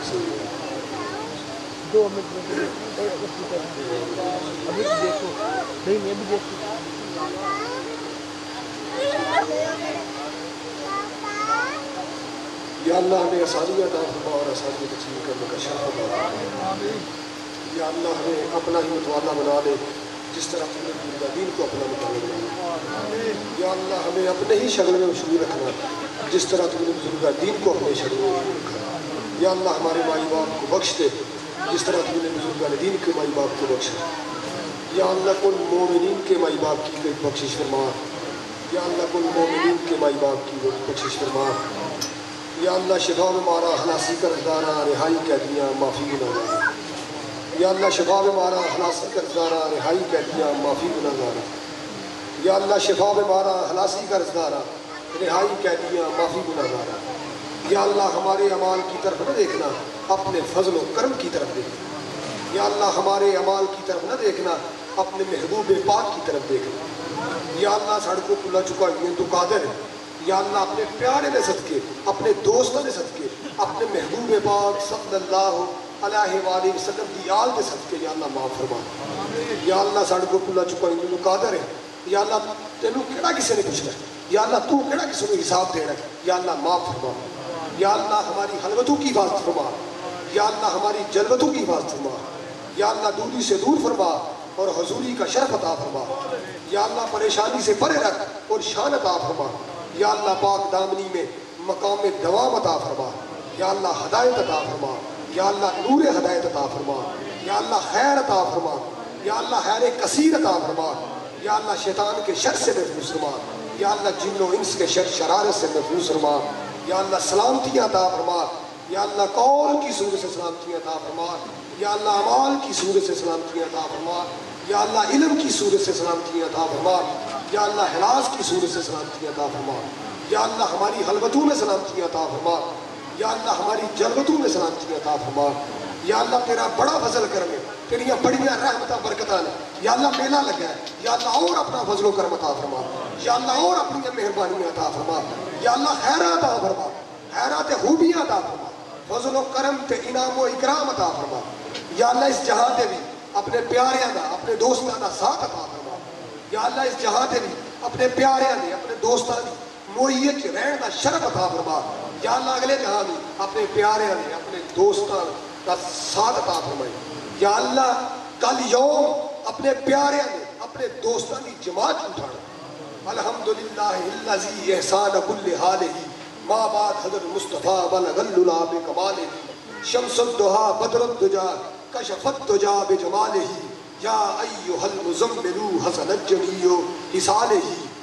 دو minute ابھی دیکھو نہیں میں بھی دیکھوں یا اللہ ہمیں آسانی عطا فرما اور آسانی تقسیم کرنے کا شرف عطا فرما۔ یا اللہ ہمیں اپنا ہی متوالا بنا لے جس طرح تم نے پورا دین کو اپنا متوالا بنا لے۔ یا اللہ ہمیں اپنے ہی شغل میں مشغول رکھنا جس طرح تم نے پورا دین کو اپنے شغل میں مشغول رکھنا۔ یا اللہ ہمارے مائی باپ کو بخش دے جس طرح تم نے بزرگان دین کے مائی باپ کو بخشا۔ یا اللہ کل مومنین کے مائی باپ کی بخشش فرما۔ یا اللہ کل مومنین کے مائی باپ کی بخشش فرما۔ یا اللہ شفا میں مارا خلاصی قرضدارا رہائی قیدیاں معافی گناہگارا۔ یا اللہ شفا میں مارا خلاصی قرضدارا رہائی قیدیاں معافی گناہگارا۔ یا اللہ شفا میں مارا خلاصی قرضدارا رہائی قیدیاں معافی گناہگارا۔ یا اللہ ہمارے اعمال کی طرف نہ دیکھنا اپنے فضل و کرم کی طرف دیکھنا۔ یا اللہ ہمارے اعمال کی طرف نہ دیکھنا اپنے محبوب پاک کی طرف دیکھنا۔ یا اللہ سڑکوں کھلا چکا یہ تو قادر ہے۔ یا اللہ اپنے پیارے نے صدقے اپنے دوستوں نے صدقے اپنے محبوب پاک صلی اللہ علیہ وآلہ وسلم کی آل کے صدقے یا اللہ معاف فرما۔ یا اللہ سڑکوں کھلا چکا یہ تو قادر ہے۔ یا اللہ تینوں کیڑا کسی نے پوچھنا ہے۔ یا اللہ تو کیڑا کسی کو حساب دینا ہے۔ یا اللہ معاف فرما۔ یا اللہ ہماری حلوتوں کی حفاظت فرما۔ یا اللہ ہماری جلوتوں کی حفاظت فرما۔ یا اللہ دوری سے دور فرما اور حضوری کا شرف عطا فرما۔ یا اللہ پریشانی سے پرے رکھ اور شان عطا فرما۔ یا اللہ پاک دامنی میں مقام دوام عطا فرما۔ یا اللہ ہدایت عطا فرما۔ یا اللہ نور ہدایت عطا فرما۔ یا اللہ خیر عطا فرما۔ یا اللہ خیر کثیر عطا فرما۔ یا اللہ شیطان کے شر سے محفوظ فرما۔ یا اللہ جن و انس کے شر شرارت سے محفوظ فرما۔ یا اللہ سلامتیاں عطا فرما۔ یا اللہ قول کی صورت سے سلامتیاں عطا فرما۔ یا اللہ اعمال کی صورت سے سلامتیاں عطا فرما۔ یا اللہ علم کی صورت سے سلامتیاں عطا فرما۔ یا اللہ حلاس کی صورت سے سلامتیاں عطا فرما۔ یا اللہ ہماری حلوتوں میں سلامتیاں عطا فرما۔ یا اللہ ہماری جلوتوں میں سلامتیاں عطا فرما۔ یا اللہ تیرا بڑا فضل کرم ہے تیریاں بڑیاں رحمتاں برکتاں نے۔ یا اللہ میلہ لگا ہے یا اللہ اور اپنا فضل و کرم عطا فرما۔ یا اللہ اور اپنی مہربانیاں عطا فرما۔ یا اللہ خیرات عطا فرما خیرات خوبیاں عطا فرما فضل و کرم تے انعام و اکرام عطا فرما۔ یا اللہ اس جہاں تے بھی اپنے پیاریاں دا اپنے دوستاں دا ساتھ عطا فرما۔ یا اللہ اس جہاں تے بھی اپنے پیاریاں دے اپنے دوستاں دی موئیت رہن دا شرف عطا فرما۔ یا اللہ اگلے جہاں بھی اپنے پیاریاں دے اپنے دوستاں دا ساتھ عطا فرمائے۔ یا اللہ کل یوم اپنے پیاریاں دے اپنے دوستاں دی جماعت اٹھانا۔ الحمدللہ الذی احسان کل حالہ ما بعد حضرت مصطفیٰ بلغ العلا بکمالہ شمس الدہا بدر الدجا کشف الدجا بجمالہ یا ایہا المزمل حسن الجمیع حسالہ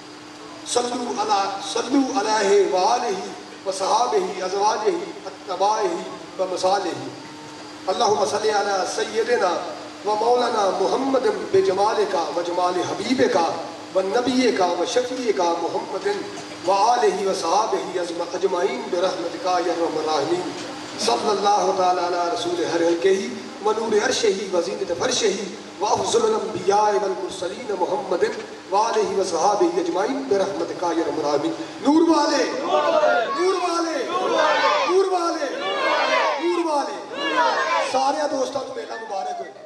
صلو علیہ وآلہ وصحابہ ازواجہ اتباعہ ومصالہ اللہم صلی علی سیدنا و مولانا محمد بجمالک و جمال حبیبک و نبیک و شفیعک محمد و آلہ و صحابہ اجمعین برحمتک یا ارحم الراحمین صلی اللہ تعالی علی رسول ہر حلقہ و نور عرشہ و زینت فرشہ و افضل الانبیاء والمرسلین محمد و آلہ و صحابہ اجمعین برحمتک یا ارحم الراحمین۔ نور والے نور والے نور والے نور والے سارے دوستوں کو میلہ مبارک ہو۔